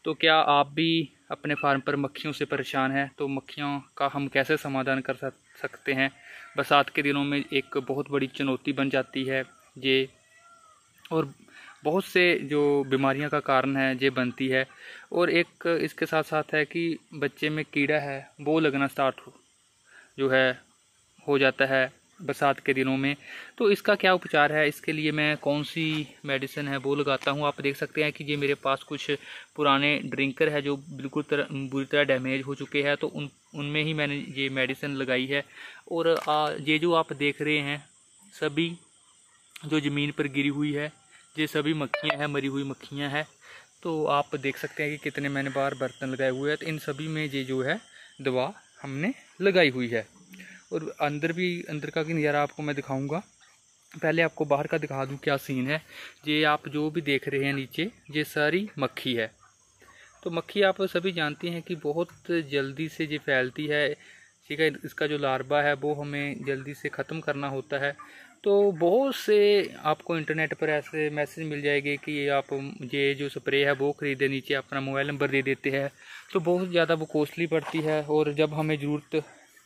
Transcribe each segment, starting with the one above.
तो क्या आप भी अपने फार्म पर मक्खियों से परेशान हैं? तो मक्खियों का हम कैसे समाधान कर सकते हैं? बरसात के दिनों में एक बहुत बड़ी चुनौती बन जाती है ये, और बहुत से जो बीमारियों का कारण है ये बनती है। और एक इसके साथ साथ है कि बच्चे में कीड़ा है वो लगना स्टार्ट जो है हो जाता है बरसात के दिनों में। तो इसका क्या उपचार है? इसके लिए मैं कौन सी मेडिसिन है वो लगाता हूँ। आप देख सकते हैं कि ये मेरे पास कुछ पुराने ड्रिंकर है जो बिल्कुल बुरी तरह डैमेज हो चुके हैं, तो उनमें ही मैंने ये मेडिसिन लगाई है। और ये जो आप देख रहे हैं सभी जो ज़मीन पर गिरी हुई है ये सभी मक्खियाँ हैं, मरी हुई मक्खियाँ हैं। तो आप देख सकते हैं कि कितने मैंने बार बर्तन लगाए हुए हैं, तो इन सभी में ये जो है दवा हमने लगाई हुई है। और अंदर का भी नज़ारा आपको मैं दिखाऊंगा। पहले आपको बाहर का दिखा दूं क्या सीन है। ये आप जो भी देख रहे हैं नीचे ये सारी मक्खी है। तो मक्खी आप सभी जानती हैं कि बहुत जल्दी से ये फैलती है, ठीक है। इसका जो लार्वा है वो हमें जल्दी से ख़त्म करना होता है। तो बहुत से आपको इंटरनेट पर ऐसे मैसेज मिल जाएंगे कि आप ये जो स्प्रे है वो ख़रीदे, नीचे अपना मोबाइल नंबर दे देते हैं। तो बहुत ज़्यादा वो कॉस्टली पड़ती है, और जब हमें ज़रूरत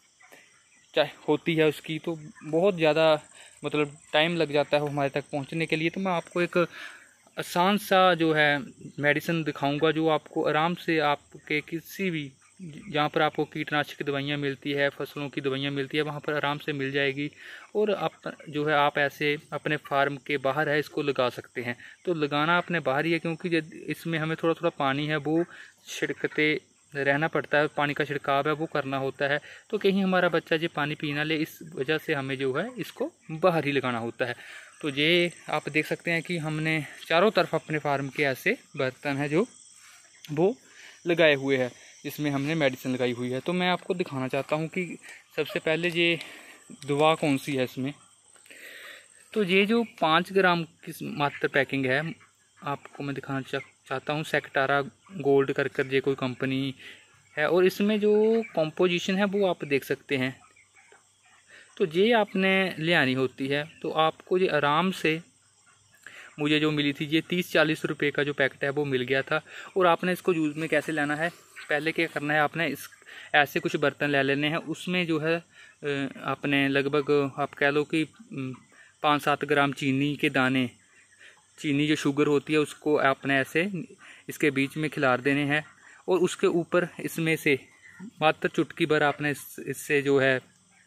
होती है उसकी तो बहुत ज़्यादा मतलब टाइम लग जाता है हमारे तक पहुंचने के लिए। तो मैं आपको एक आसान सा जो है मेडिसिन दिखाऊंगा जो आपको आराम से आपके किसी भी जहाँ पर आपको कीटनाशक दवाइयाँ मिलती है, फसलों की दवाइयाँ मिलती है, वहाँ पर आराम से मिल जाएगी। और आप जो है आप ऐसे अपने फार्म के बाहर है इसको लगा सकते हैं। तो लगाना अपने बाहर ही है, क्योंकि इसमें हमें थोड़ा थोड़ा पानी है वो छिड़कते रहना पड़ता है, पानी का छिड़काव है वो करना होता है। तो कहीं हमारा बच्चा जो पानी पी ना ले, इस वजह से हमें जो है इसको बाहर ही लगाना होता है। तो ये आप देख सकते हैं कि हमने चारों तरफ अपने फार्म के ऐसे बर्तन हैं जो वो लगाए हुए हैं, जिसमें हमने मेडिसिन लगाई हुई है। तो मैं आपको दिखाना चाहता हूँ कि सबसे पहले ये दवा कौन सी है इसमें। तो ये जो 5 ग्राम की मात्र पैकिंग है आपको मैं दिखाना चाहता हूँ। सेक्टारा गोल्ड कर ये कोई कंपनी है, और इसमें जो कॉम्पोजिशन है वो आप देख सकते हैं। तो ये आपने ले आनी होती है। तो आपको ये आराम से, मुझे जो मिली थी ये 30-40 रुपये का जो पैकेट है वो मिल गया था। और आपने इसको यूज़ में कैसे लेना है, पहले क्या करना है, आपने इस ऐसे कुछ बर्तन ले लेने हैं। उसमें जो है आपने लगभग आप कह लो कि 5-7 ग्राम चीनी के दाने, चीनी जो शुगर होती है उसको आपने ऐसे इसके बीच में खिलार देने हैं। और उसके ऊपर इसमें से मात्र चुटकी भर आपने इससे जो है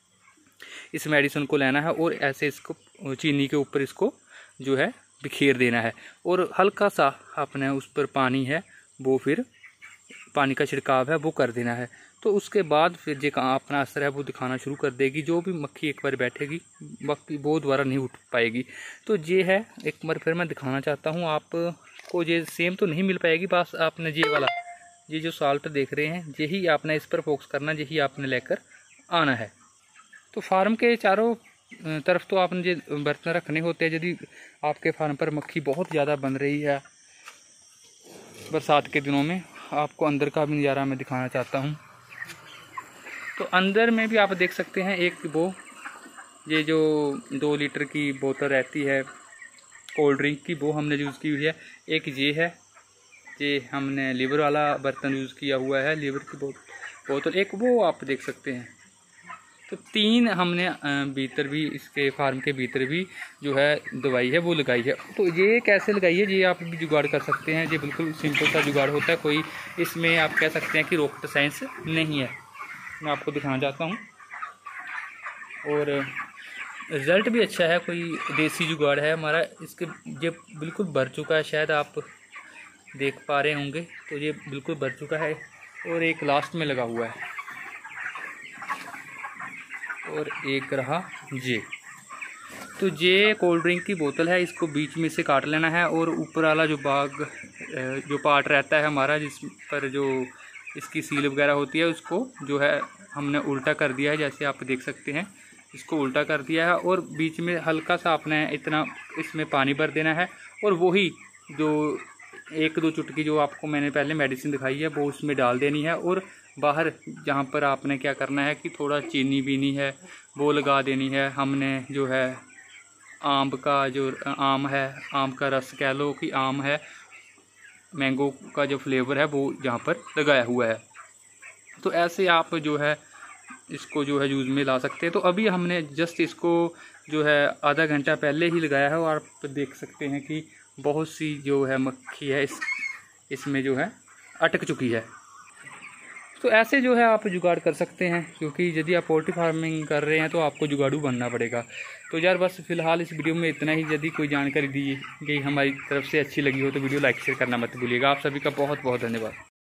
इस मेडिसिन को लेना है, और ऐसे इसको चीनी के ऊपर इसको जो है बिखेर देना है। और हल्का सा आपने उस पर पानी है वो फिर पानी का छिड़काव है वो कर देना है। तो उसके बाद फिर जो अपना असर है वो दिखाना शुरू कर देगी। जो भी मक्खी एक बार बैठेगी मक्खी वो दोबारा नहीं उठ पाएगी। तो ये है, एक बार फिर मैं दिखाना चाहता हूँ आपको। ये सेम तो नहीं मिल पाएगी, बस आपने ये वाला ये जो साल्ट देख रहे हैं यही आपने इस पर फोकस करना, यही आपने लेकर आना है। तो फार्म के चारों तरफ तो आपने ये बर्तन रखने होते हैं। यदि आपके फार्म पर मक्खी बहुत ज़्यादा बन रही है बरसात के दिनों में, आपको अंदर का भी नज़ारा मैं दिखाना चाहता हूँ। तो अंदर में भी आप देख सकते हैं एक वो ये जो 2 लीटर की बोतल रहती है कोल्ड ड्रिंक की, वो हमने यूज़ की हुई है। एक ये है, ये हमने लीवर वाला बर्तन यूज़ किया हुआ है, लीवर की बोतल एक वो आप देख सकते हैं। तो 3 हमने भीतर भी इसके फार्म के भीतर भी जो है दवाई है वो लगाई है। तो ये कैसे लगाई है ये आप भी जुगाड़ कर सकते हैं। ये बिल्कुल सिंपल सा जुगाड़ होता है, कोई इसमें आप कह सकते हैं कि रॉकेट साइंस नहीं है। मैं आपको दिखाना चाहता हूँ, और रिज़ल्ट भी अच्छा है, कोई देसी जुगाड़ है हमारा। इसके ये बिल्कुल भर चुका है, शायद आप देख पा रहे होंगे। तो ये बिल्कुल भर चुका है, और एक लास्ट में लगा हुआ है, और एक रहा ये। तो ये कोल्ड ड्रिंक की बोतल है, इसको बीच में से काट लेना है, और ऊपर वाला जो जो पार्ट रहता है हमारा जिस पर जो इसकी सील वगैरह होती है उसको जो है हमने उल्टा कर दिया है। जैसे आप देख सकते हैं इसको उल्टा कर दिया है, और बीच में हल्का सा आपने इतना इसमें पानी भर देना है। और वही जो 1-2 चुटकी जो आपको मैंने पहले मेडिसिन दिखाई है वो उसमें डाल देनी है। और बाहर जहाँ पर आपने क्या करना है कि थोड़ा चीनी बीनी है वो लगा देनी है। हमने जो है आम का जो आम है, आम का रस कह लो कि आम है, मैंगो का जो फ्लेवर है वो यहाँ पर लगाया हुआ है। तो ऐसे आप जो है इसको जो है यूज़ में ला सकते हैं। तो अभी हमने जस्ट इसको जो है आधा घंटा पहले ही लगाया है और आप देख सकते हैं कि बहुत सी जो है मक्खी है इसमें जो है अटक चुकी है। तो ऐसे जो है आप जुगाड़ कर सकते हैं, क्योंकि यदि आप पोल्ट्री फार्मिंग कर रहे हैं तो आपको जुगाड़ू बनना पड़ेगा। तो यार बस फिलहाल इस वीडियो में इतना ही। यदि कोई जानकारी दी गई हमारी तरफ से अच्छी लगी हो तो वीडियो लाइक शेयर करना मत भूलिएगा। आप सभी का बहुत बहुत धन्यवाद।